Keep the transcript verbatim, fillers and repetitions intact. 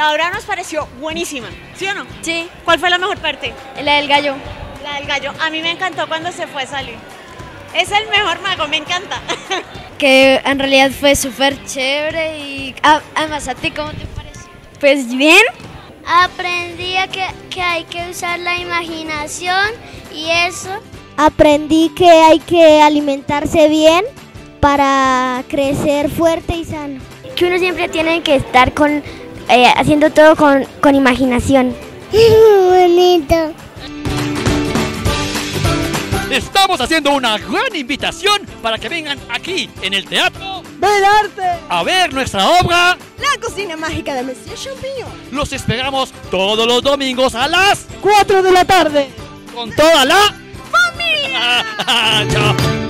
La obra nos pareció buenísima, ¿sí o no? Sí. ¿Cuál fue la mejor parte? La del gallo. La del gallo. A mí me encantó cuando se fue a salir. Es el mejor mago, me encanta. Que en realidad fue súper chévere y ah, además, ¿a ti cómo te pareció? Pues bien. Aprendí a que, que hay que usar la imaginación y eso. Aprendí que hay que alimentarse bien para crecer fuerte y sano. Que uno siempre tiene que estar con, eh, haciendo todo con, con imaginación. Bonito. Estamos haciendo una gran invitación para que vengan aquí en el Teatro del Arte a ver nuestra obra La cocina mágica de Monsieur Champiñón. Los esperamos todos los domingos a las cuatro de la tarde con toda la familia. Chao.